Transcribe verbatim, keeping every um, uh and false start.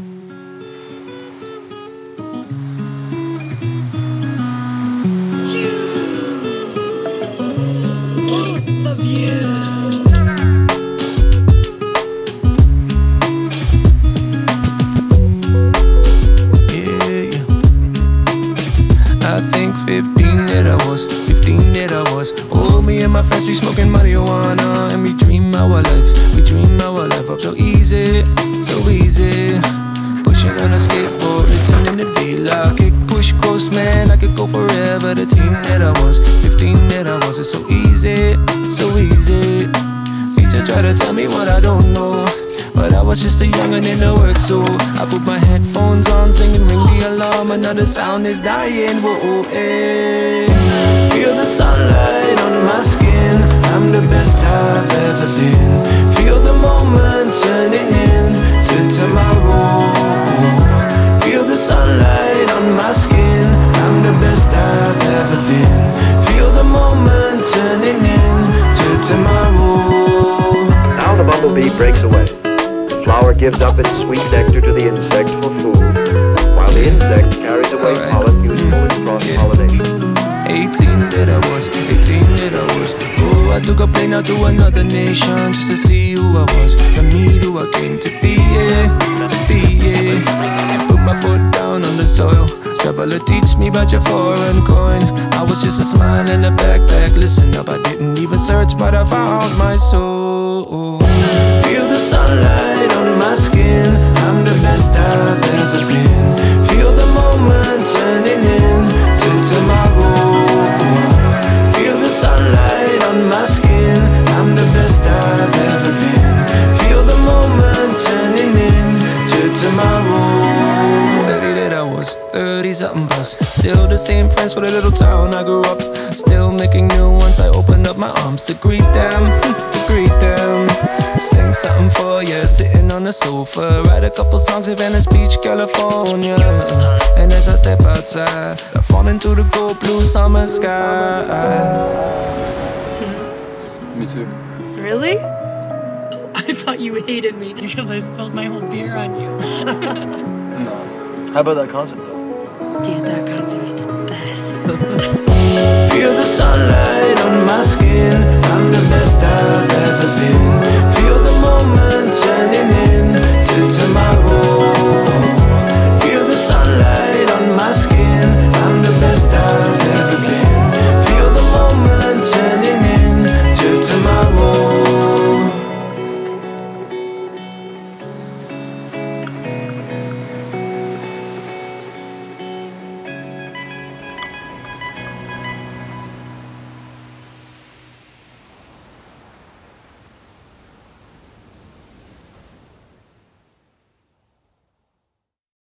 fifteen that I was, fifteen that I was. Oh, me and my friends, we smoking marijuana, and we dream our life, we dream our life up so easy, so easy. Pushing on a skateboard, listening to D-Lock, kick, push, coast, man, I could go forever. The teen that I was, fifteen that I was, it's so easy, so easy. Teacher try to tell me what I don't know, but I was just a youngin' in the work, so I put my headphones on, singing ring the alarm, another sound is dying, woh-oh, eh. Feel the sunlight on my skin, I'm the best I've ever been. Feel the moment turning into tomorrow. Feel the sunlight on my skin, I'm the best I've ever been. Feel the moment turning into tomorrow. Now the bumblebee breaks away. The flower gives up its sweet nectar to the insect for food, while the insect carries away right. pollen useful in cross-pollination. eighteen that I was, eighteen that I was. Oh, I took a plane out to another nation just to see who I was, to meet who I came to be, yeah, to be, yeah. Put my foot down on the soil. Traveler, teach me about your foreign coin. I was just a smile in a backpack. Listen up, I didn't even search, but I found my soul. Feel the sunlight on my skin, I'm the best I've ever been. Feel the moment turning into tomorrow. Feel the sunlight on my skin, I'm the best I've ever been. Feel the moment turning into tomorrow. Thirty that I was, thirty something plus. Still the same friends for the little town I grew up. Still making new ones, I opened up my arms to greet them, to greet them. Sing something for you, sitting on the sofa. Write a couple songs in Venice Beach, California. And as I step outside, I fall into the cold blue summer sky. Me too. Really? I thought you hated me because I spilled my whole beer on you. No. How about that concert though? Dude, that concert was the best. Feel the sunlight on my skin, I'm the best I've ever been. Feel the moment